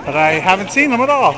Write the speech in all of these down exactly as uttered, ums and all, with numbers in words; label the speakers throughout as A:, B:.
A: but I haven't seen them at all.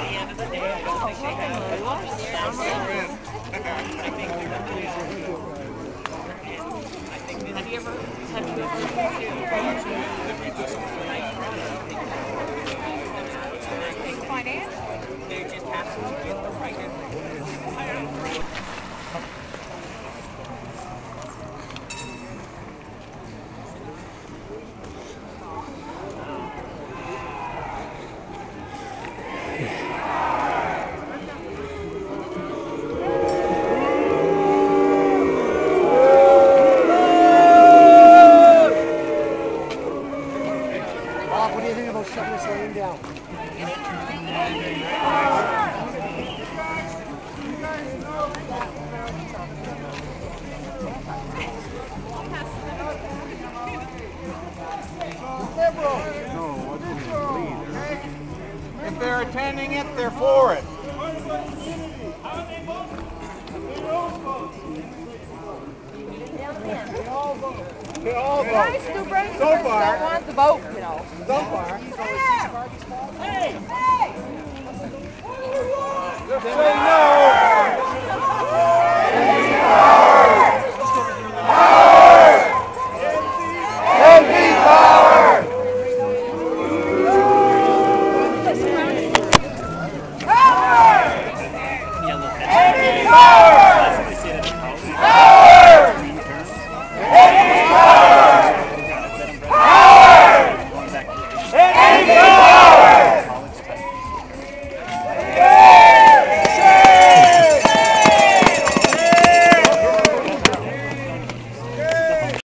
B: What do you think about shutting this lane down?
C: If they're attending it, they're for it. They all vote.
D: Guys who bring
C: So far.
D: don't want the vote, you know.
C: So far.
D: Hey! Hey!
C: Just say no.